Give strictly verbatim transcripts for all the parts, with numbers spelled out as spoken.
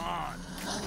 on.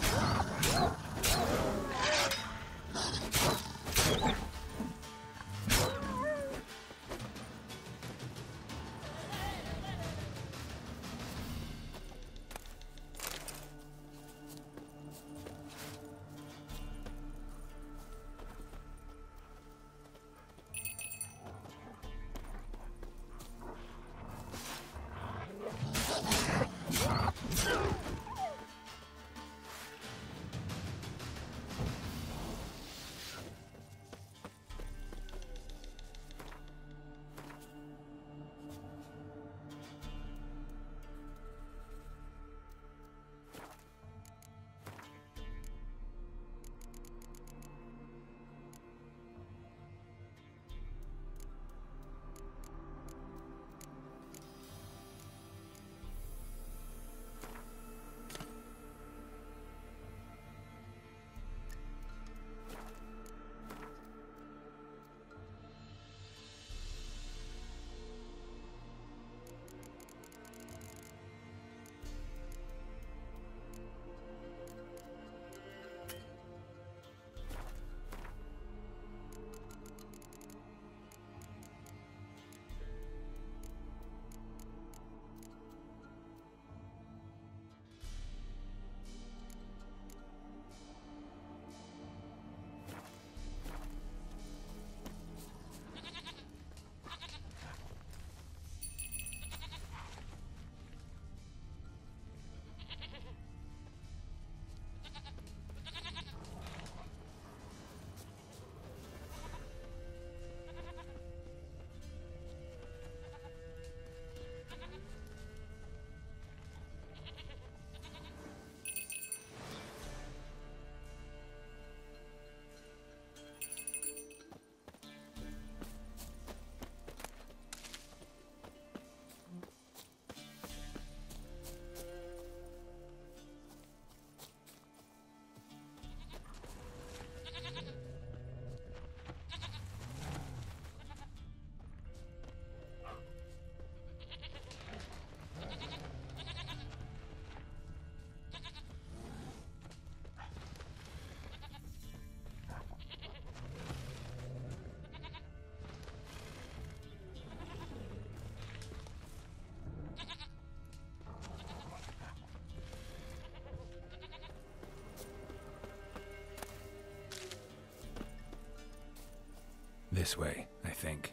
This way, I think.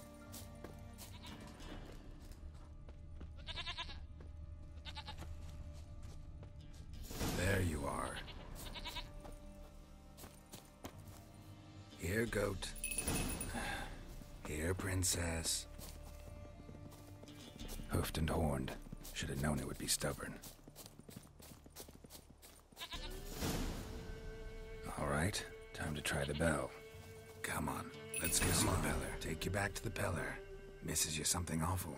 There you are. Here, goat. Here, princess. Hoofed and horned. Should have known it would be stubborn. All right, time to try the bell. Come on, let's go see the Peller. Take you back to the Peller. Misses you something awful.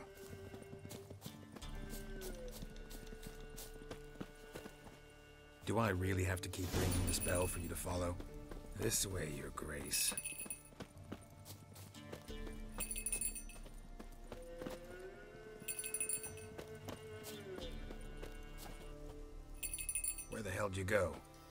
Do I really have to keep ringing this bell for you to follow? This way, Your Grace. Where the hell did you go?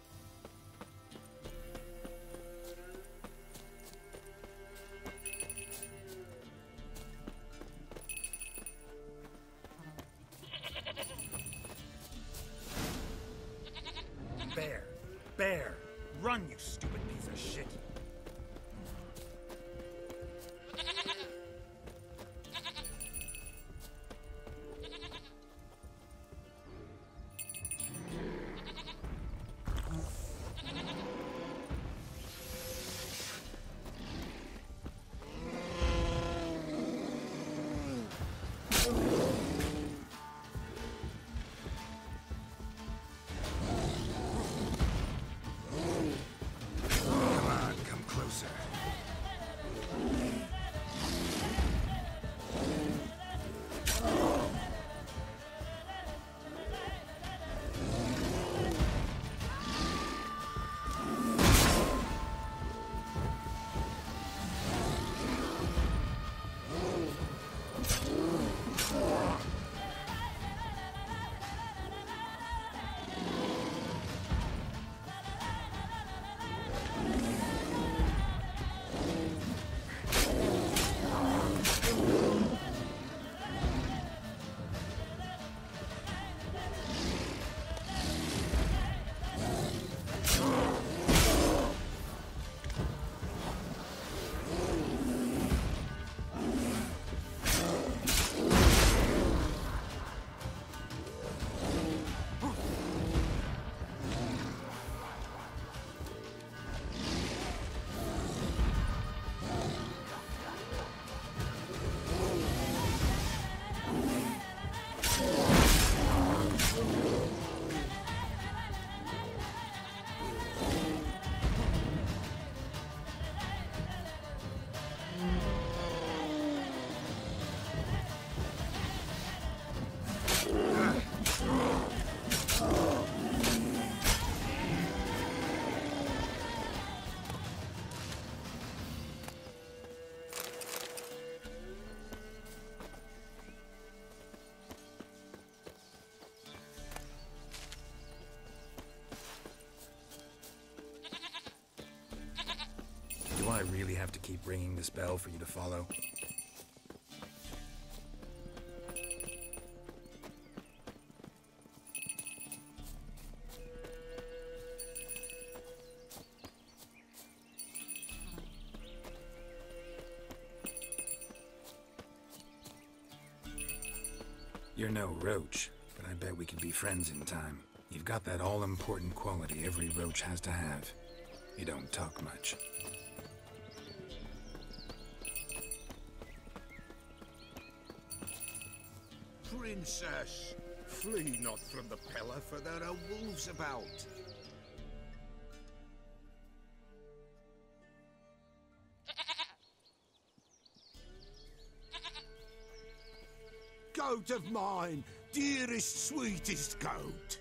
Bear! Bear! Run, you stupid piece of shit! I really have to keep ringing this bell for you to follow? You're no roach, but I bet we could be friends in time. You've got that all-important quality every roach has to have. You don't talk much. Princess, flee not from the Pella, for there are wolves about. Goat of mine, dearest, sweetest goat.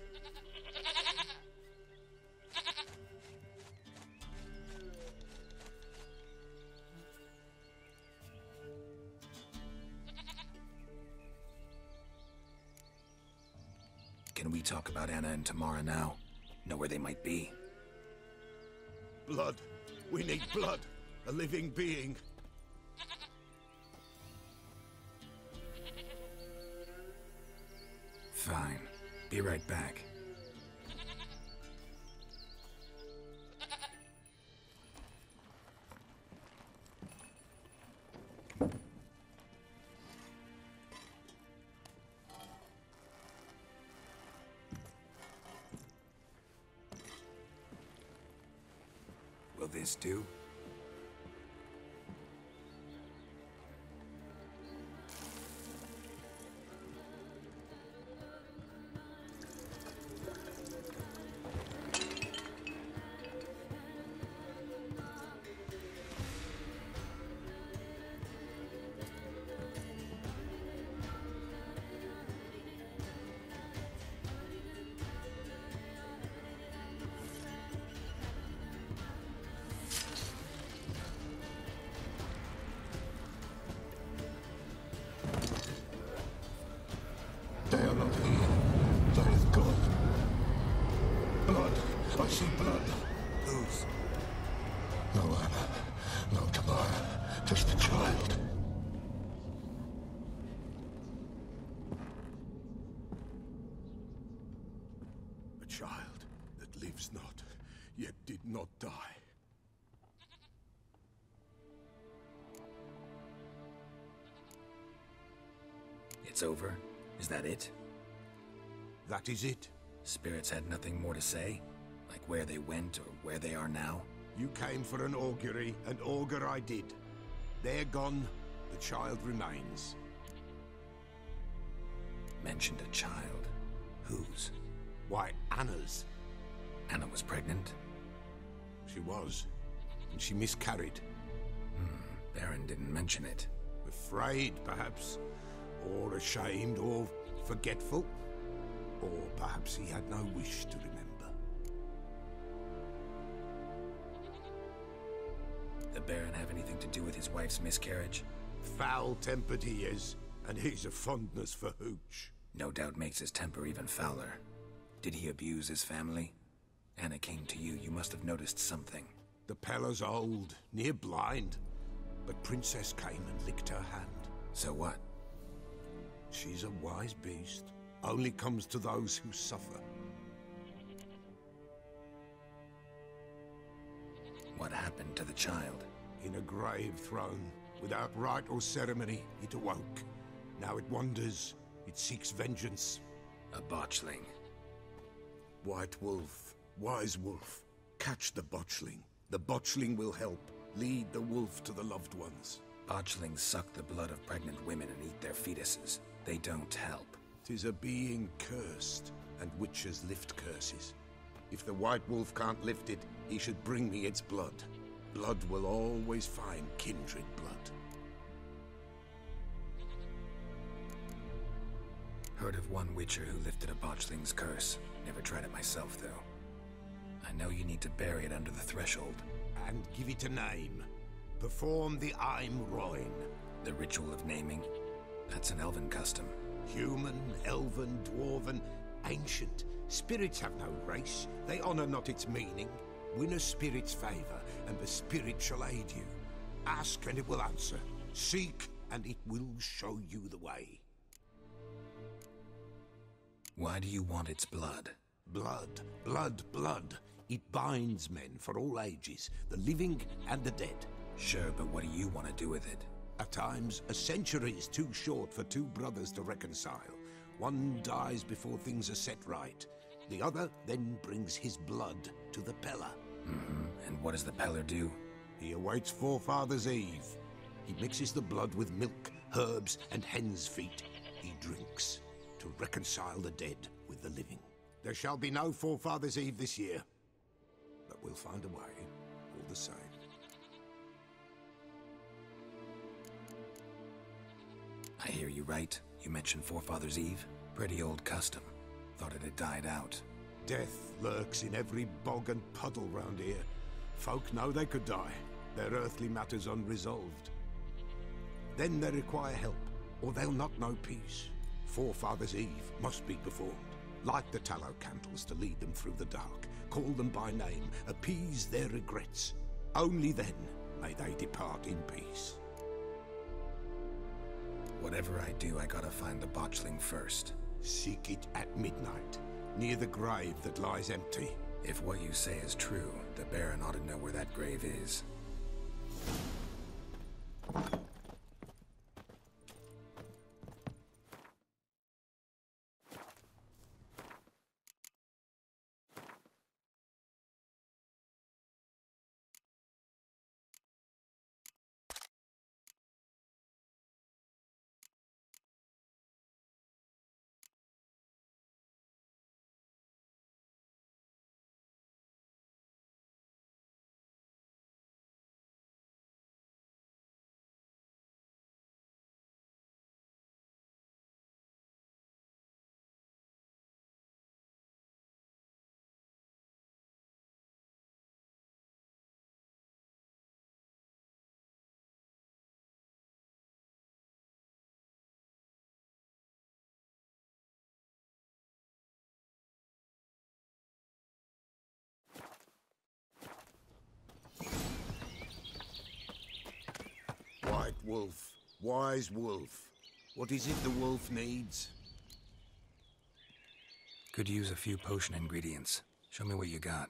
Can we talk about Anna and Tamara now? Know where they might be? Blood. We need blood. A living being. Fine. Be right back. Will this do? They are not here. There is God. Blood. I see blood. Whose? No Anna. No Tamara. Just a child. A child that lives not, yet did not die. It's over? Is that it? That is it. Spirits had nothing more to say? Like where they went or where they are now? You came for an augury, and augur I did. They're gone, the child remains. Mentioned a child. Whose? Why, Anna's. Anna was pregnant? She was, and she miscarried. Hmm, Baron didn't mention it. Afraid, perhaps, or ashamed, or forgetful. Or perhaps he had no wish to remember. The Baron have anything to do with his wife's miscarriage? Foul-tempered he is, and he's a fondness for hooch. No doubt makes his temper even fouler. Did he abuse his family? Anna came to you, you must have noticed something. The Pella's old, near blind, but Princess came and licked her hand. So what? She's a wise beast. Only comes to those who suffer. What happened to the child? In a grave thrown, without rite or ceremony, it awoke. Now it wanders, it seeks vengeance. A botchling. White wolf, wise wolf, catch the botchling. The botchling will help, lead the wolf to the loved ones. Botchlings suck the blood of pregnant women and eat their fetuses. They don't help. 'Tis a being cursed, and witches lift curses. If the white wolf can't lift it, he should bring me its blood. Blood will always find kindred blood. Heard of one witcher who lifted a botchling's curse. Never tried it myself, though. I know you need to bury it under the threshold. And give it a name. Perform the Aim Roin. The ritual of naming? That's an elven custom. Human, elven, dwarven, ancient. Spirits have no race. They honor not its meaning. Win a spirit's favor, and the spirit shall aid you. Ask, and it will answer. Seek, and it will show you the way. Why do you want its blood? Blood, blood, blood. It binds men for all ages, the living and the dead. Sure, but what do you want to do with it? At times, a century is too short for two brothers to reconcile. One dies before things are set right. The other then brings his blood to the Peller. Mm-hmm. And what does the Peller do? He awaits Forefather's Eve. He mixes the blood with milk, herbs, and hen's feet. He drinks to reconcile the dead with the living. There shall be no Forefather's Eve this year, but we'll find a way, all the same. I hear you right. You mentioned Forefather's Eve. Pretty old custom. Thought it had died out. Death lurks in every bog and puddle round here. Folk know they could die, their earthly matters unresolved. Then they require help, or they'll not know peace. Forefather's Eve must be performed. Light the tallow candles to lead them through the dark. Call them by name, appease their regrets. Only then may they depart in peace. Whatever I do, I gotta find the botchling first. Seek it at midnight, near the grave that lies empty. If what you say is true, the Baron ought to know where that grave is. White wolf, wise wolf. What is it the wolf needs? Could use a few potion ingredients. Show me what you got.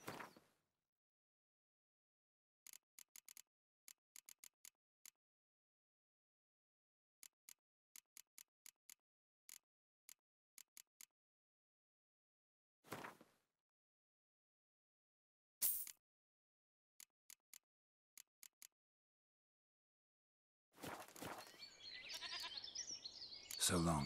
So long.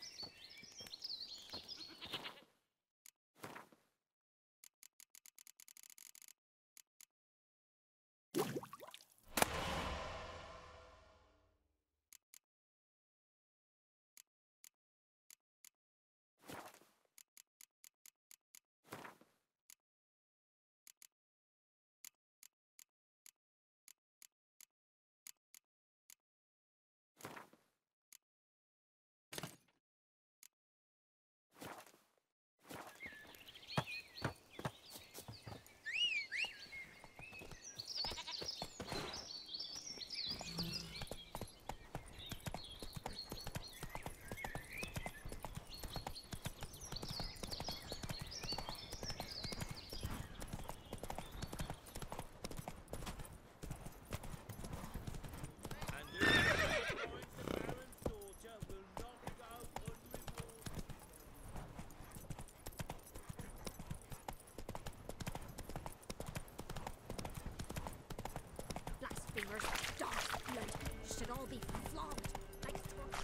Blasphemers, dark blood, should all be flogged like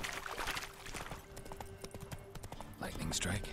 Lightning strike.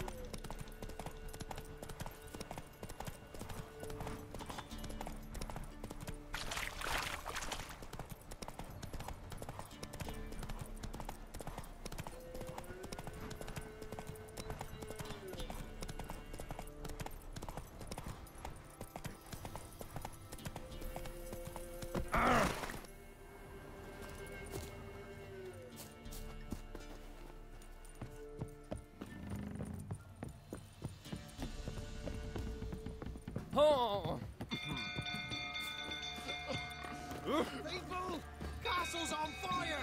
Oh, People! Castle's on fire!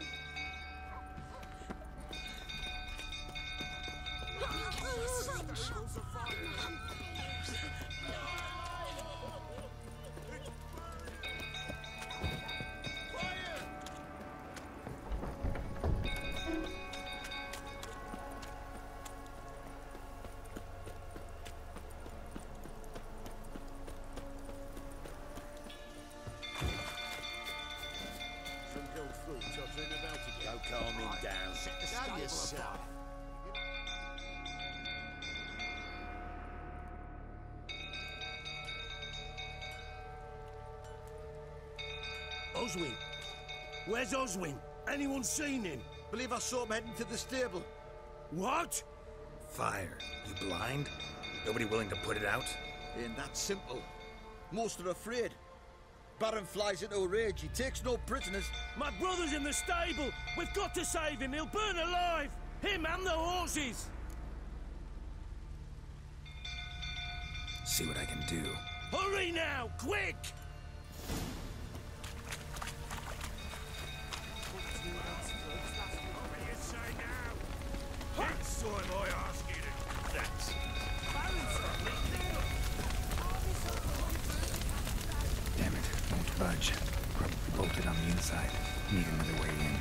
Go calm him down. Now yourself. Oswin? Where's Oswin? Anyone seen him? Believe I saw him heading to the stable. What? Fire. You blind? Nobody willing to put it out? Ain't that simple. Most are afraid. Baron flies into a rage. He takes no prisoners. My brother's in the stable. We've got to save him. He'll burn alive. Him and the horses. See what I can do. Hurry now, quick! Next time I ask you to... That's... Damn it, won't budge. Probably bolted on the inside. Need another way in.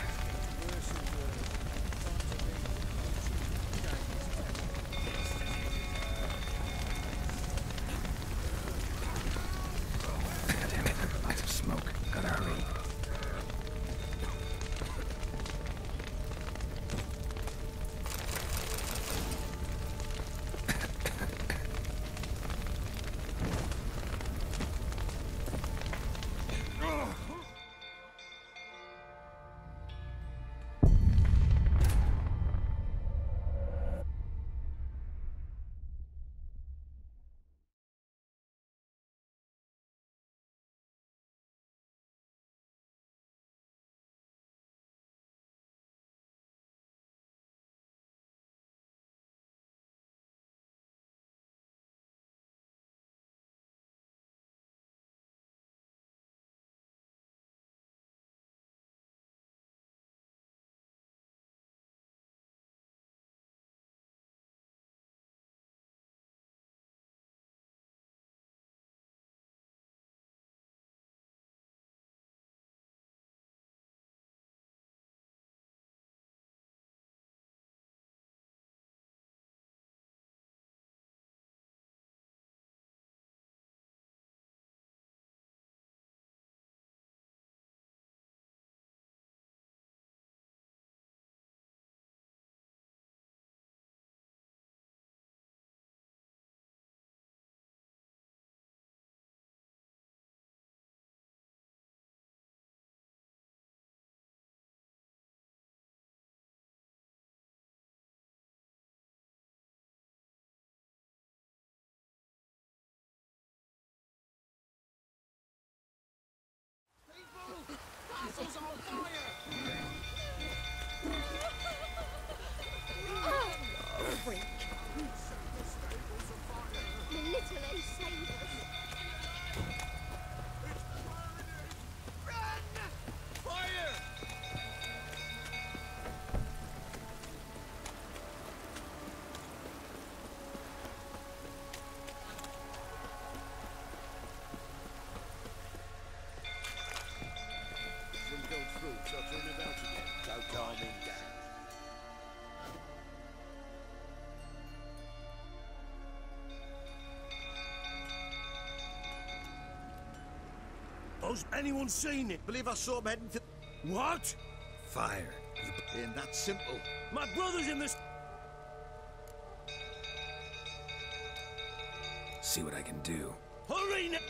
Damn it, lots of smoke. Gotta hurry. Castle's on fire! Freak. The little ace saved us. Run! Fire! Go through, so turn it out again. Go calm him down. Os, anyone seen it? Believe I saw him heading to... What? Fire. You Ain't that simple. My brother's in the... see what I can do. Hurry now!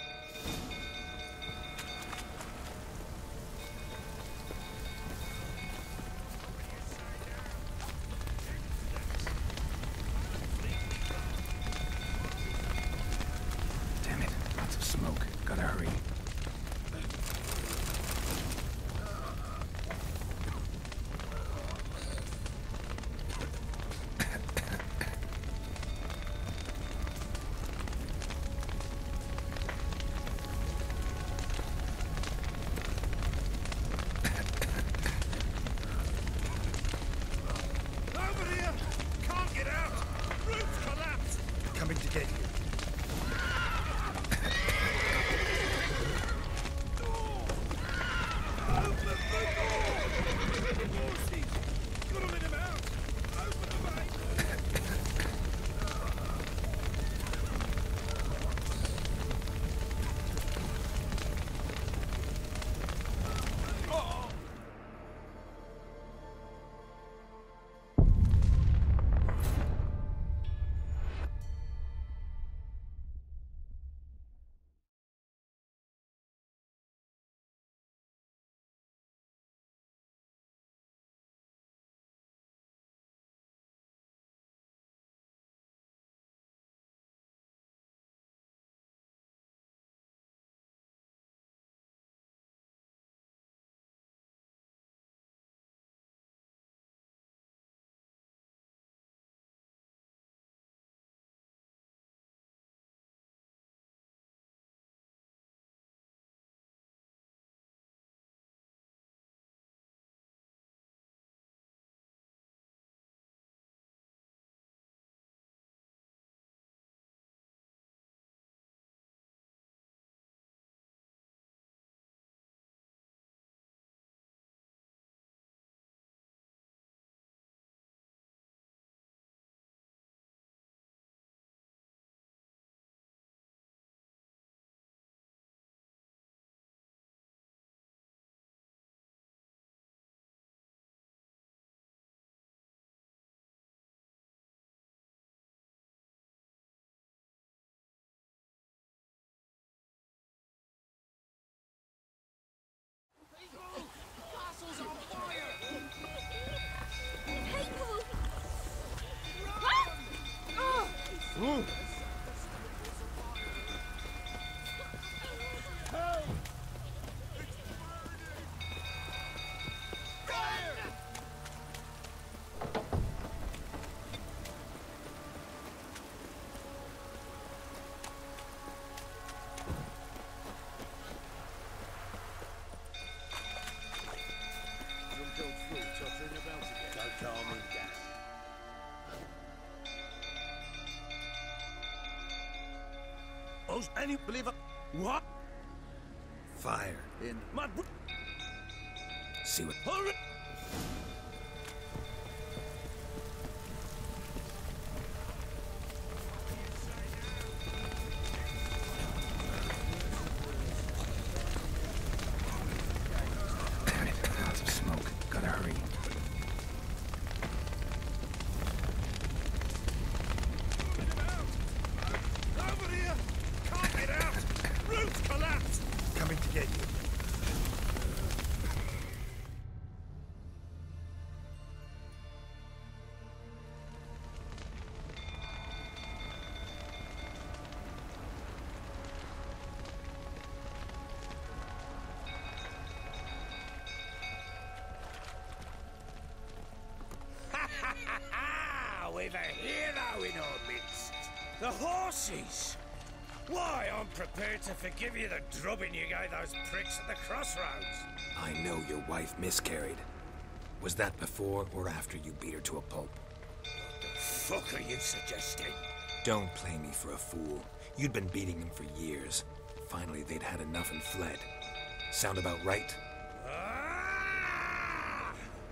Damn it, lots of smoke. Gotta hurry. suppose any believer. What? Fire. In. My br- See what... Hurry! Lots of smoke. Gotta hurry. Over here! Can't get out! Roof collapsed! Coming to get you. We've a hero in our midst. The horses! Why, I'm prepared to forgive you the drubbing you gave those pricks at the crossroads. I know your wife miscarried. Was that before or after you beat her to a pulp? What the fuck are you suggesting? Don't play me for a fool. You'd been beating them for years. Finally, they'd had enough and fled. Sound about right? Ah!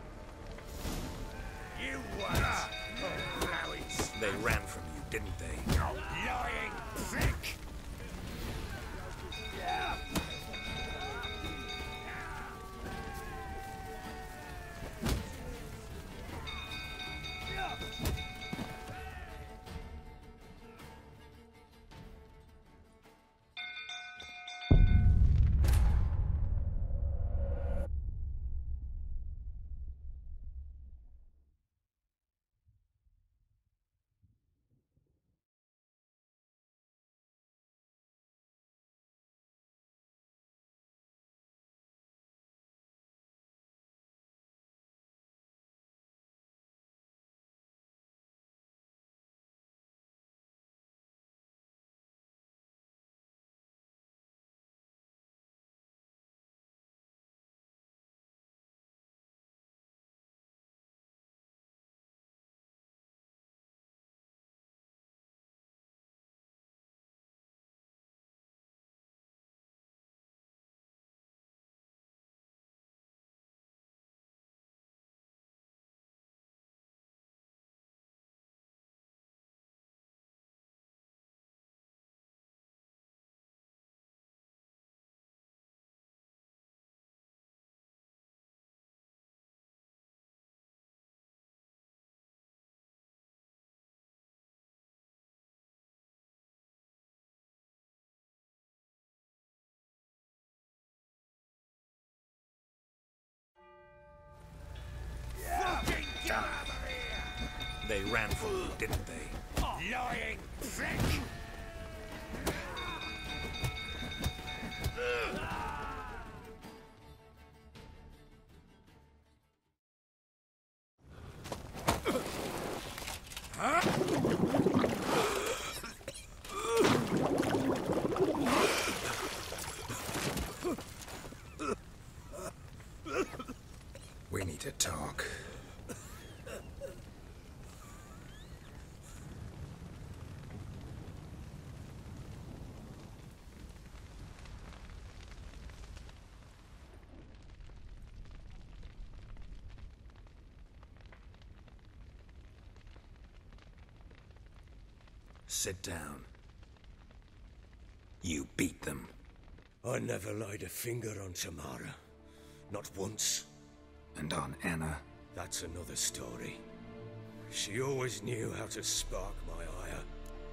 You wait! Oh, Flowers! They ran from you, didn't they? Lying prick! Fucking get out of here! They ran from you, didn't they? Lying prick! We need to talk. Sit down. You beat them. I never laid a finger on Tamara. Not once. And on Anna. That's another story. She always knew how to spark my ire.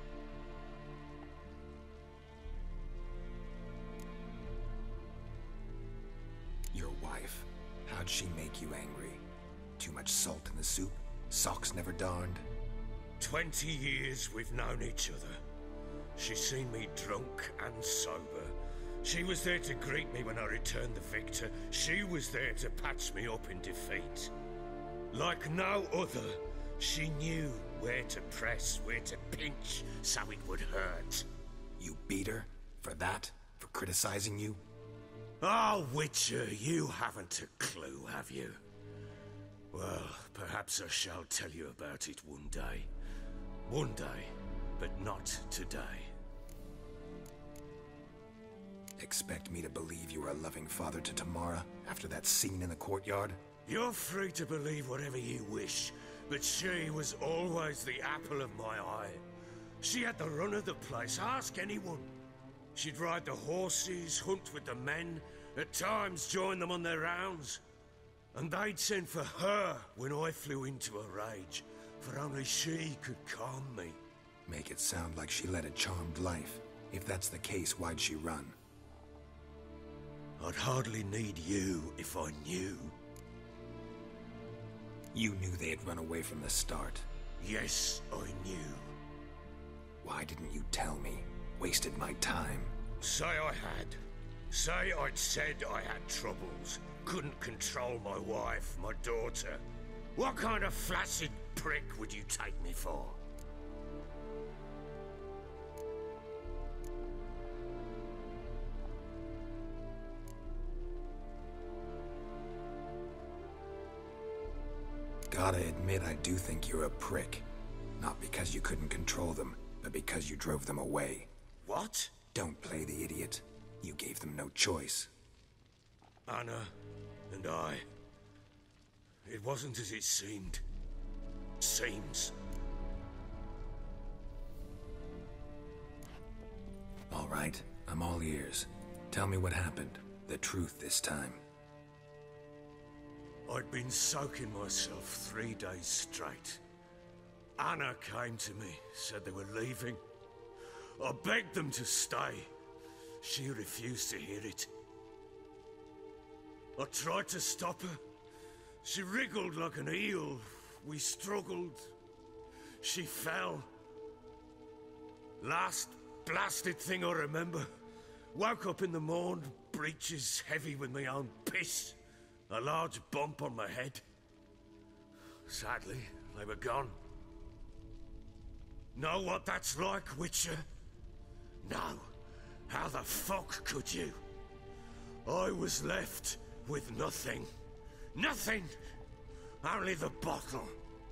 Your wife. How'd she make you angry? Too much salt in the soup? Socks never darned? Twenty years we've known each other. She's seen me drunk and sober. She was there to greet me when I returned the victor. She was there to patch me up in defeat. Like no other, she knew where to press, where to pinch, so it would hurt. You beat her? For that? For criticizing you? Oh, Witcher, you haven't a clue, have you? Well, perhaps I shall tell you about it one day. One day, but not today. Expect me to believe you were a loving father to Tamara after that scene in the courtyard? You're free to believe whatever you wish, but she was always the apple of my eye. She had the run of the place, ask anyone. She'd ride the horses, hunt with the men, at times join them on their rounds. And they'd send for her when I flew into a rage, for only she could calm me. Make it sound like she led a charmed life. If that's the case, why'd she run? I'd hardly need you if I knew. You knew they had run away from the start. Yes, I knew. Why didn't you tell me? Wasted my time. Say I had. Say I'd said I had troubles. Couldn't control my wife, my daughter. What kind of flaccid prick would you take me for? Gotta admit, I do think you're a prick. Not because you couldn't control them, but because you drove them away. What? Don't play the idiot. You gave them no choice. Anna and I... It wasn't as it seemed. Seems. All right, I'm all ears. Tell me what happened. The truth this time. I'd been soaking myself three days straight. Anna came to me, said they were leaving. I begged them to stay. She refused to hear it. I tried to stop her. She wriggled like an eel. We struggled. She fell. Last blasted thing I remember. Woke up in the morn, breeches heavy with my own piss. A large bump on my head. Sadly, they were gone. Know what that's like, Witcher? No. How the fuck could you? I was left with nothing. Nothing! Only the bottle.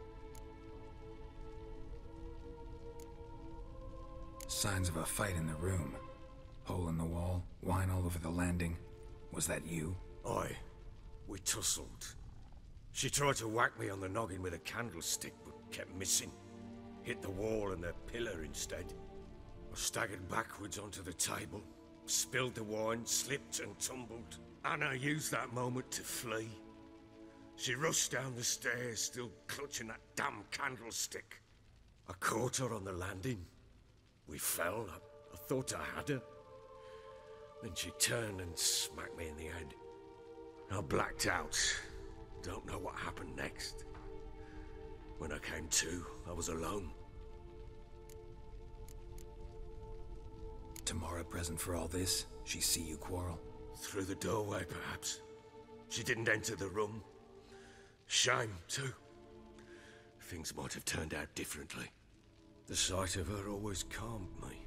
Signs of a fight in the room. Hole in the wall, wine all over the landing. Was that you? Aye. We tussled. She tried to whack me on the noggin with a candlestick, but kept missing. Hit the wall and the pillar instead. I staggered backwards onto the table, spilled the wine, slipped and tumbled. Anna used that moment to flee. She rushed down the stairs, still clutching that damn candlestick. I caught her on the landing. We fell. I, I thought I had her. Then she turned and smacked me in the head. I blacked out. Don't know what happened next. When I came to, I was alone. Tamara present for all this? She see you quarrel? Through the doorway, perhaps. She didn't enter the room. Shame, too. Things might have turned out differently. The sight of her always calmed me.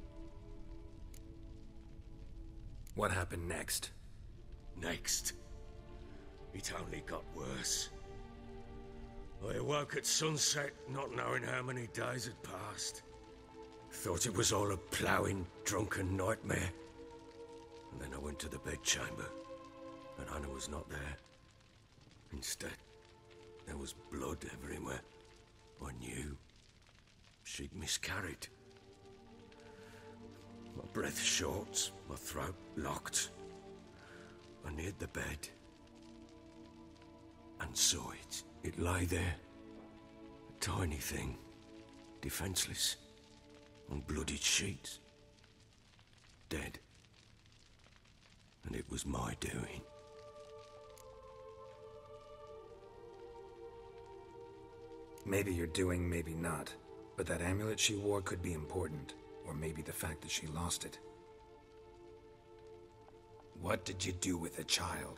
What happened next? Next? It only got worse. I awoke at sunset, not knowing how many days had passed. Thought it was all a ploughing, drunken nightmare. And then I went to the bedchamber, and Anna was not there. Instead, there was blood everywhere. I knew she'd miscarried. My breath short, my throat locked. I neared the bed and saw it. It lay there, a tiny thing, defenseless, on bloodied sheets, dead. And it was my doing. Maybe you're doing, maybe not. But that amulet she wore could be important. Or maybe the fact that she lost it. What did you do with the child?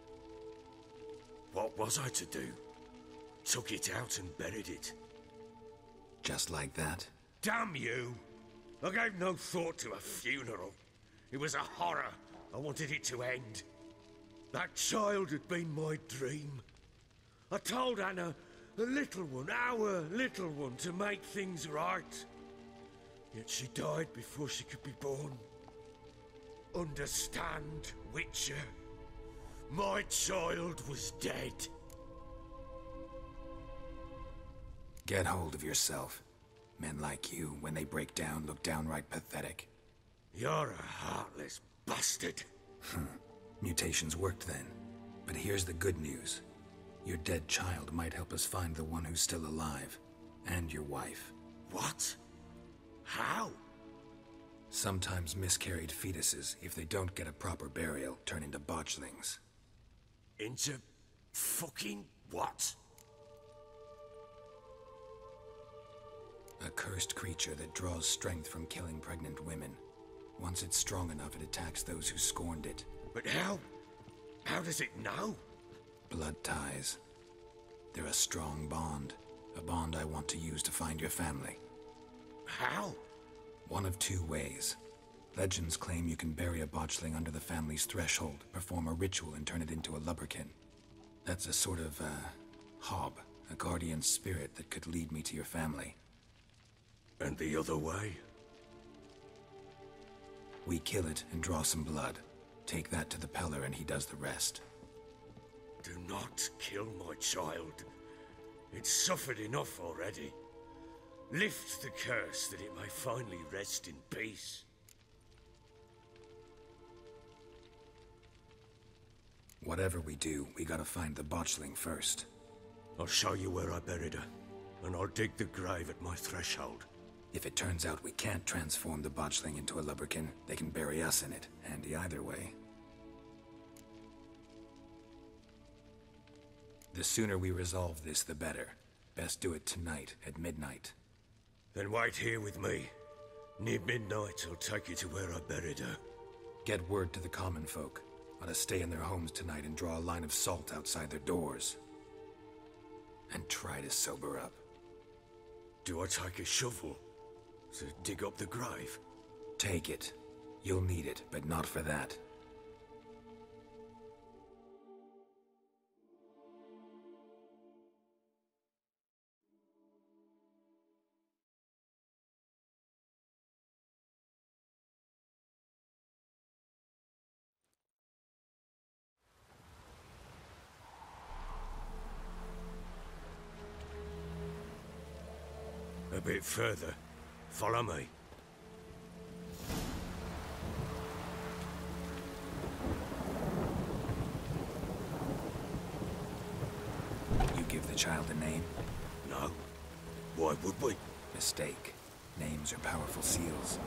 What was I to do? Took it out and buried it. Just like that? Damn you! I gave no thought to a funeral. It was a horror. I wanted it to end. That child had been my dream. I told Anna, the little one, our little one, to make things right. Yet she died before she could be born. understand, Witcher. My child was dead. Get hold of yourself. Men like you, when they break down, look downright pathetic. You're a heartless bastard. Mutations worked then. But here's the good news. Your dead child might help us find the one who's still alive. And your wife. What? How? Sometimes miscarried fetuses, if they don't get a proper burial, turn into botchlings. Into fucking what? A cursed creature that draws strength from killing pregnant women. Once it's strong enough, it attacks those who scorned it. But how? How does it know? Blood ties. They're a strong bond. A bond I want to use to find your family. How? One of two ways. Legends claim you can bury a botchling under the family's threshold, perform a ritual, and turn it into a lubberkin. That's a sort of, uh, hob, a guardian spirit that could lead me to your family. And the other way? We kill it and draw some blood. Take that to the Peller and he does the rest. Do not kill my child. It's suffered enough already. Lift the curse that it may finally rest in peace. Whatever we do, we gotta find the botchling first. I'll show you where I buried her, and I'll dig the grave at my threshold. If it turns out we can't transform the botchling into a lubberkin, they can bury us in it. Handy either way. The sooner we resolve this, the better. Best do it tonight, at midnight. Then wait here with me. Near midnight, I'll take you to where I buried her. Get word to the common folk. Ought to stay in their homes tonight and draw a line of salt outside their doors. And try to sober up. Do I take a shovel to dig up the grave? Take it. You'll need it, but not for that. A bit further. Follow me. You give the child a name? No. Why would we? Mistake. Names are powerful seals.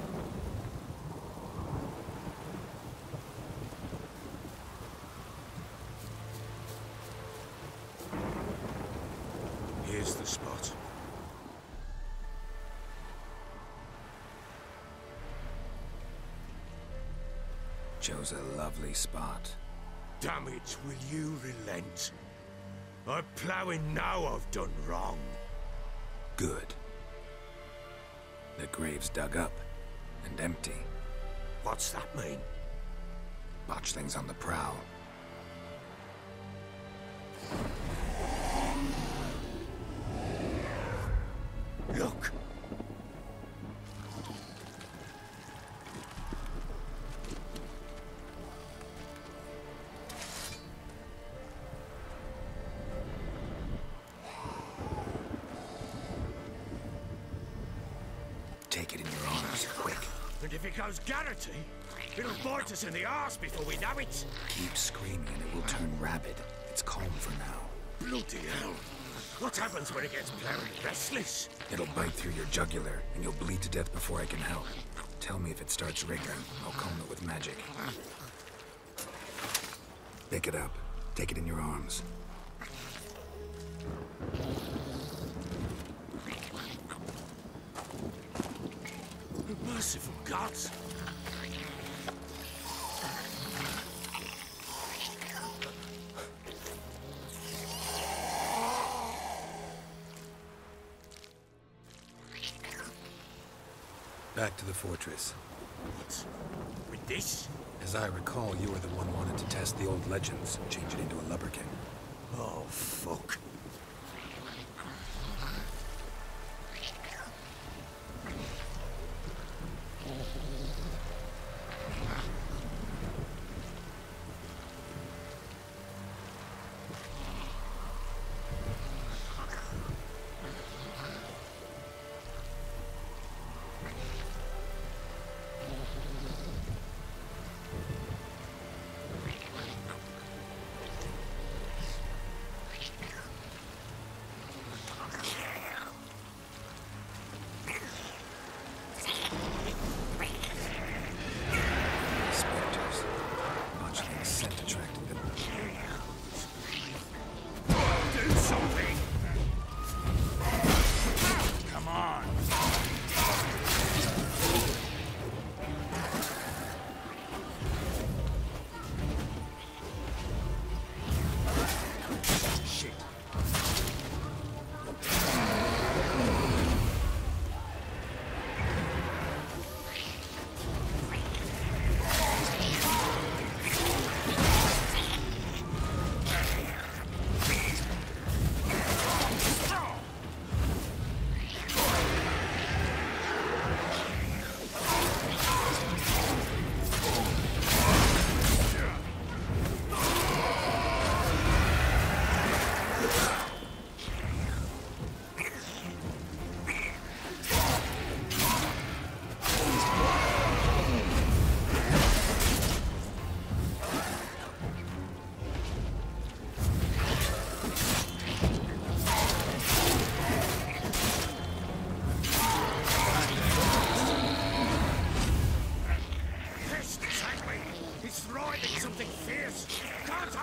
Here's the spot. Chose a lovely spot. Damn it, will you relent? I'm ploughing now I've done wrong. Good. The grave's dug up and empty. What's that mean? Botchling's on the prowl. Look! Take it in your arms, quick. And if it goes Garrity, it'll bite us in the arse before we know it. Keep screaming and it will turn rabid. It's calm for now. Bloody hell. What happens when it gets plowing restless? It'll bite through your jugular, and you'll bleed to death before I can help. Tell me if it starts wriggling. I'll calm it with magic. Pick it up. Take it in your arms. Merciful gods! Back to the fortress. What? With this? As I recall, you were the one wanted to test the old legends, change it into a lubberkin. Oh, fuck.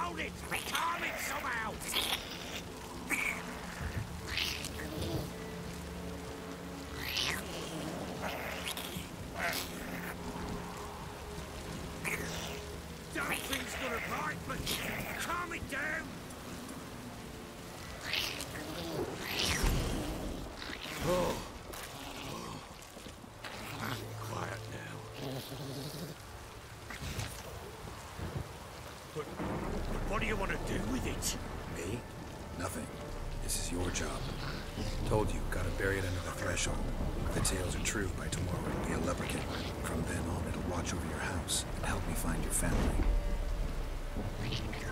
Hold it! Calm it somehow! That thing's gonna bite, but calm it down! Oh. Quiet now. But, but what do you want to do with it? Me? Nothing. This is your job. Told you, gotta bury it under the threshold. If the tales are true, by tomorrow it'll be a leprechaun. From then on, it'll watch over your house and help me find your family.